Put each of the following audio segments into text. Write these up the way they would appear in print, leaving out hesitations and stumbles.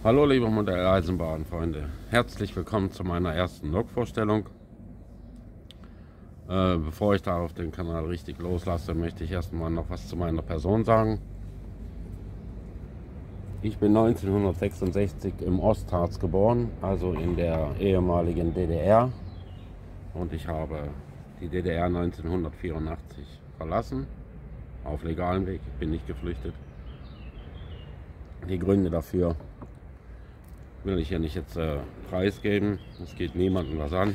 Hallo liebe Modelleisenbahnfreunde, herzlich willkommen zu meiner ersten Lokvorstellung. Bevor ich da auf den Kanal richtig loslasse, möchte ich erstmal noch was zu meiner Person sagen. Ich bin 1966 im Ostharz geboren, also in der ehemaligen DDR, und ich habe die DDR 1984 verlassen, auf legalem Weg, ich bin nicht geflüchtet. Die Gründe dafür will ich hier nicht jetzt preisgeben, es geht niemandem was an.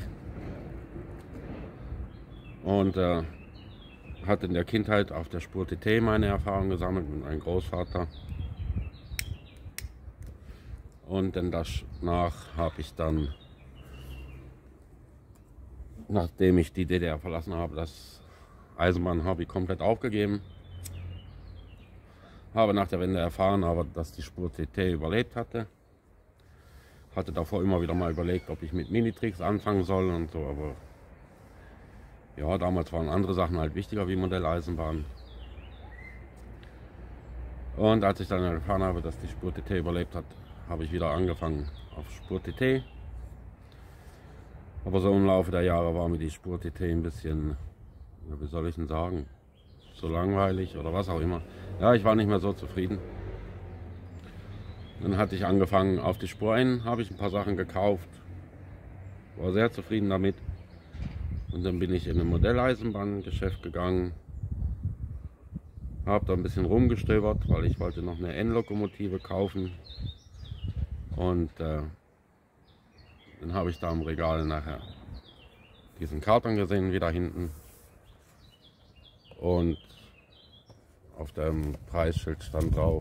Und hatte in der Kindheit auf der Spur TT meine Erfahrung gesammelt mit meinem Großvater. Und dann danach habe ich dann, nachdem ich die DDR verlassen habe, das Eisenbahnhobby komplett aufgegeben. Habe nach der Wende erfahren, aber dass die Spur TT überlebt hatte. Hatte davor immer wieder mal überlegt, ob ich mit Minitricks anfangen soll und so, aber ja, damals waren andere Sachen halt wichtiger wie Modelleisenbahn. Und als ich dann erfahren habe, dass die Spur TT überlebt hat, habe ich wieder angefangen auf Spur TT. Aber so im Laufe der Jahre war mir die Spur TT ein bisschen, wie soll ich denn sagen, so langweilig oder was auch immer. Ja, ich war nicht mehr so zufrieden. Dann hatte ich angefangen auf die Spur N, habe ich ein paar Sachen gekauft, war sehr zufrieden damit. Und dann bin ich in ein Modelleisenbahngeschäft gegangen, habe da ein bisschen rumgestöbert, weil ich wollte noch eine N-Lokomotive kaufen. Und dann habe ich da im Regal nachher diesen Karton gesehen, wieder hinten. Und auf dem Preisschild stand drauf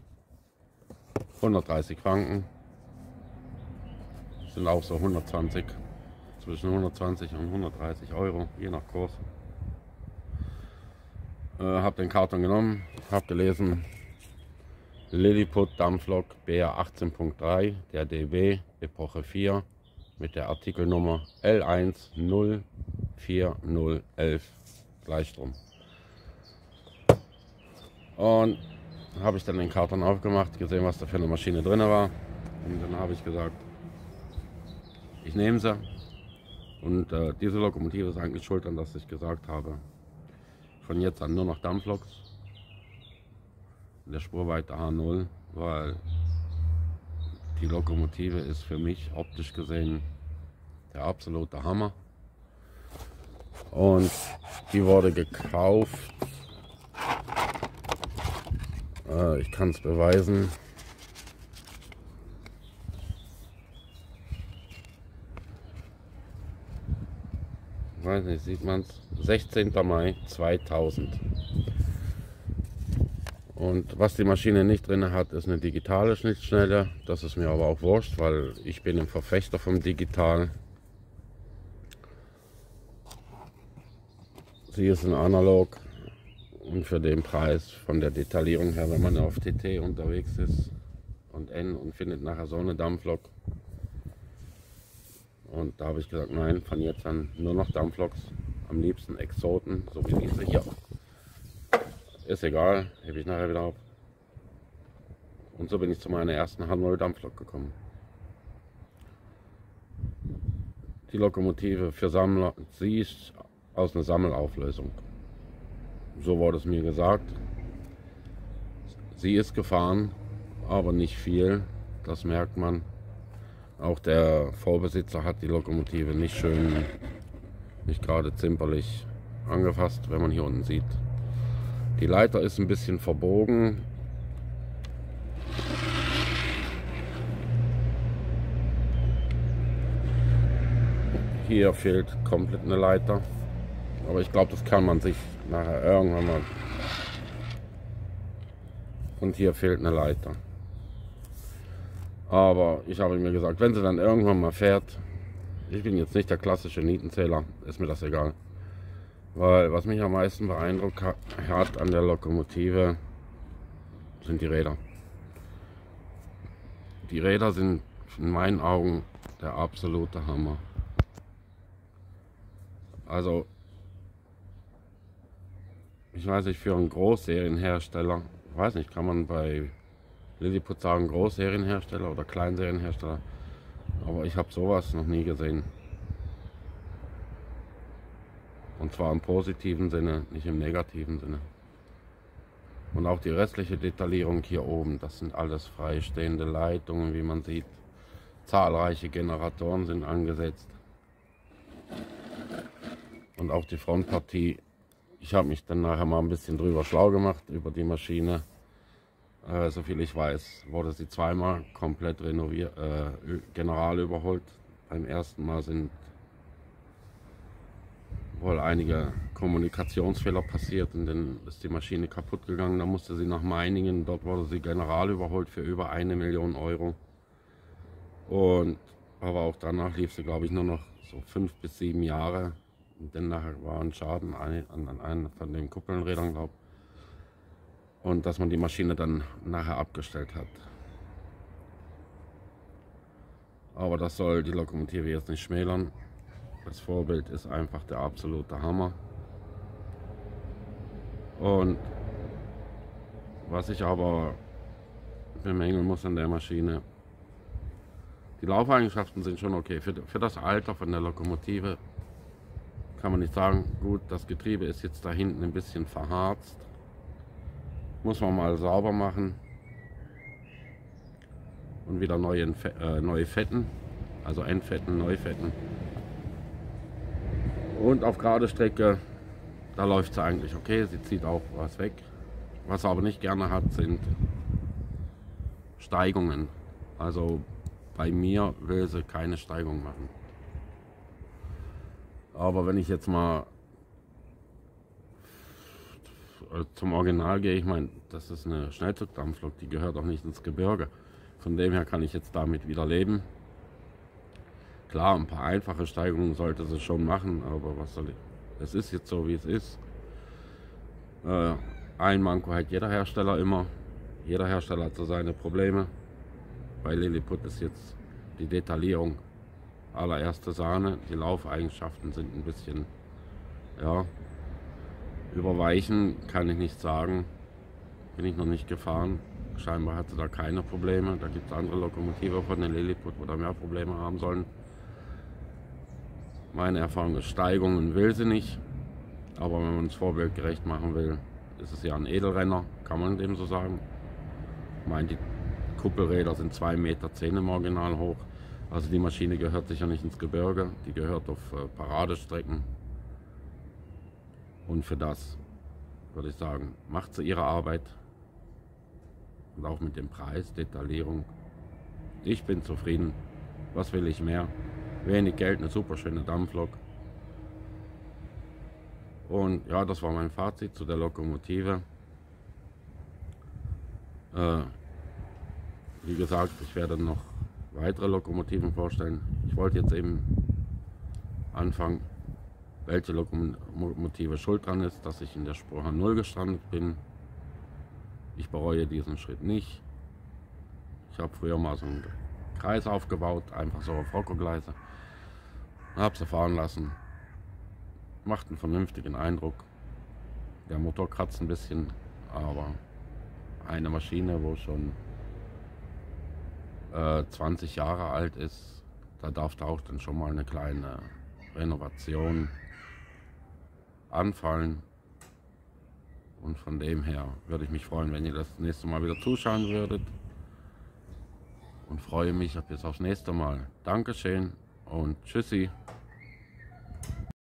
130 Franken. Das sind auch so 120, zwischen 120 und 130 Euro, je nach Kurs. Habe den Karton genommen, habe gelesen, Lilliput Dampflok BR 18.3, der DB, Epoche 4, mit der Artikelnummer L104011, Gleichstrom. Und habe ich dann den Karton aufgemacht, gesehen, was da für eine Maschine drin war. Und dann habe ich gesagt, ich nehme sie. Und diese Lokomotive ist eigentlich schuld an, dass ich gesagt habe, von jetzt an nur noch Dampfloks. In der Spurweite H0, weil die Lokomotive ist für mich optisch gesehen der absolute Hammer. Und die wurde gekauft, ich kann es beweisen, weiß nicht, sieht man es, 16. Mai 2000. Und was die Maschine nicht drin hat, ist eine digitale Schnittstelle. Das ist mir aber auch wurscht, weil ich bin ein Verfechter vom Digital. Sie ist ein Analog und für den Preis von der Detaillierung her, wenn man auf TT unterwegs ist und N und findet nachher so eine Dampflok. Und da habe ich gesagt, nein, von jetzt an nur noch Dampfloks, am liebsten Exoten, so wie diese hier. Ist egal, hebe ich nachher wieder auf. Und so bin ich zu meiner ersten H0 Dampflok gekommen. Die Lokomotive für Sammler, sie ist aus einer Sammelauflösung. So wurde es mir gesagt. Sie ist gefahren, aber nicht viel, das merkt man. Auch der Vorbesitzer hat die Lokomotive nicht schön, nicht gerade zimperlich angefasst, wenn man hier unten sieht. Die Leiter ist ein bisschen verbogen. Hier fehlt komplett eine Leiter. Aber ich glaube, das kann man sich nachher irgendwann mal. Und hier fehlt eine Leiter. Aber ich habe mir gesagt, wenn sie dann irgendwann mal fährt, ich bin jetzt nicht der klassische Nietenzähler, ist mir das egal. Weil was mich am meisten beeindruckt hat an der Lokomotive, sind die Räder. Die Räder sind in meinen Augen der absolute Hammer. Also, ich weiß nicht, für einen Großserienhersteller, weiß nicht, kann man bei Lilliput sagen Großserienhersteller oder Kleinserienhersteller, aber ich habe sowas noch nie gesehen. Und zwar im positiven Sinne, nicht im negativen Sinne. Und auch die restliche Detaillierung hier oben, das sind alles freistehende Leitungen, wie man sieht. Zahlreiche Generatoren sind angesetzt. Und auch die Frontpartie, ich habe mich dann nachher mal ein bisschen drüber schlau gemacht, über die Maschine. Soviel ich weiß, wurde sie zweimal komplett renoviert, general überholt. Beim ersten Mal sind wohl einige Kommunikationsfehler passiert und dann ist die Maschine kaputt gegangen. Da musste sie nach Meiningen, dort wurde sie general überholt für über 1 Million Euro. Und aber auch danach lief sie, glaube ich, nur noch so 5 bis 7 Jahre. Und dann nachher war ein Schaden an einer von den Kuppelrädern, glaube ich. Und dass man die Maschine dann nachher abgestellt hat. Aber das soll die Lokomotive jetzt nicht schmälern. Das Vorbild ist einfach der absolute Hammer. Und was ich aber bemängeln muss an der Maschine, die Laufeigenschaften sind schon okay. Für das Alter von der Lokomotive kann man nicht sagen, gut, das Getriebe ist jetzt da hinten ein bisschen verharzt. Muss man mal sauber machen. Und wieder neue Fetten, also Endfetten, Neufetten. Und auf gerade Strecke, da läuft sie eigentlich okay, sie zieht auch was weg. Was sie aber nicht gerne hat, sind Steigungen. Also bei mir will sie keine Steigung machen. Aber wenn ich jetzt mal zum Original gehe, ich meine, das ist eine Schnellzugdampflok, die gehört auch nicht ins Gebirge. Von dem her kann ich jetzt damit wieder leben. Klar, ein paar einfache Steigungen sollte sie schon machen, aber was soll ich? Es ist jetzt so, wie es ist. Ein Manko hat jeder Hersteller immer. Jeder Hersteller hat so seine Probleme. Bei Lilliput ist jetzt die Detaillierung allererste Sahne. Die Laufeigenschaften sind ein bisschen, ja, überweichen kann ich nicht sagen. Bin ich noch nicht gefahren. Scheinbar hat sie da keine Probleme. Da gibt es andere Lokomotive von der Lilliput, wo da mehr Probleme haben sollen. Meine Erfahrung ist, Steigungen will sie nicht. Aber wenn man es vorbildgerecht machen will, ist es ja ein Edelrenner, kann man dem so sagen. Ich meine, die Kuppelräder sind 2,10 Meter im Original hoch. Also die Maschine gehört sicher nicht ins Gebirge, die gehört auf Paradestrecken. Und für das würde ich sagen, macht sie ihre Arbeit. Und auch mit dem Preis, Detaillierung. Ich bin zufrieden. Was will ich mehr? Wenig Geld, eine super schöne Dampflok. Und ja, das war mein Fazit zu der Lokomotive. Wie gesagt, ich werde noch weitere Lokomotiven vorstellen. Ich wollte jetzt eben anfangen, welche Lokomotive schuld dran ist, dass ich in der Spur H0 gestrandet bin. Ich bereue diesen Schritt nicht. Ich habe früher mal so einen Kreis aufgebaut, einfach so auf Rockogleise. Habe sie fahren lassen. Macht einen vernünftigen Eindruck. Der Motor kratzt ein bisschen, aber eine Maschine, wo schon 20 Jahre alt ist, da darf da auch dann schon mal eine kleine Renovation anfallen. Und von dem her würde ich mich freuen, wenn ihr das nächste Mal wieder zuschauen würdet. Und freue mich bis aufs nächste Mal. Dankeschön und tschüssi.